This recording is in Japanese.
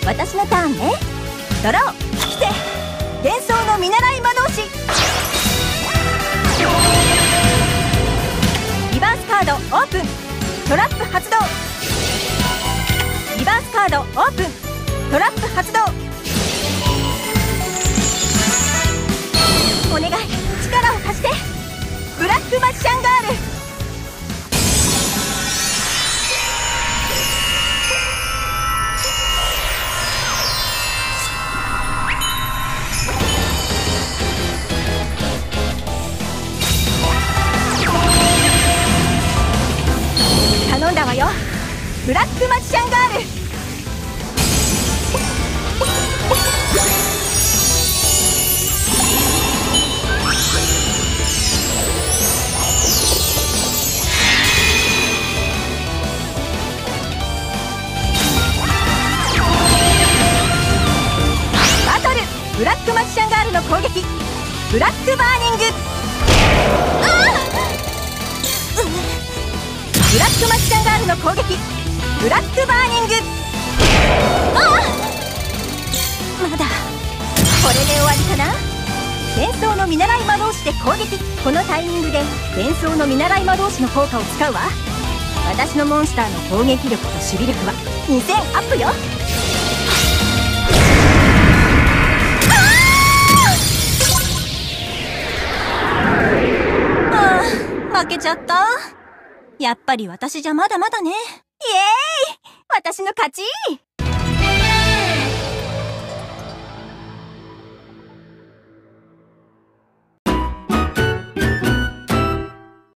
私のターンね。ドロー来て、幻想の見習い魔導士。リバースカードオープン。トラップ発動。リバースカードオープン。トラップ発動。お願い、力を貸して。ブラックマジシャンガール。頼んだわよ、ブラックマジシャンガール。バトル、ブラックマジシャンガールの攻撃、ブラックバーニング。ブラックマジシャンガールの攻撃、ブラックバーニング。まだこれで終わりかな。幻想の見習い魔導士で攻撃。このタイミングで幻想の見習い魔導士の効果を使うわ。私のモンスターの攻撃力と守備力は2000アップよ。負けちゃった。やっぱり私じゃまだまだね。イエーイ、私の勝ち。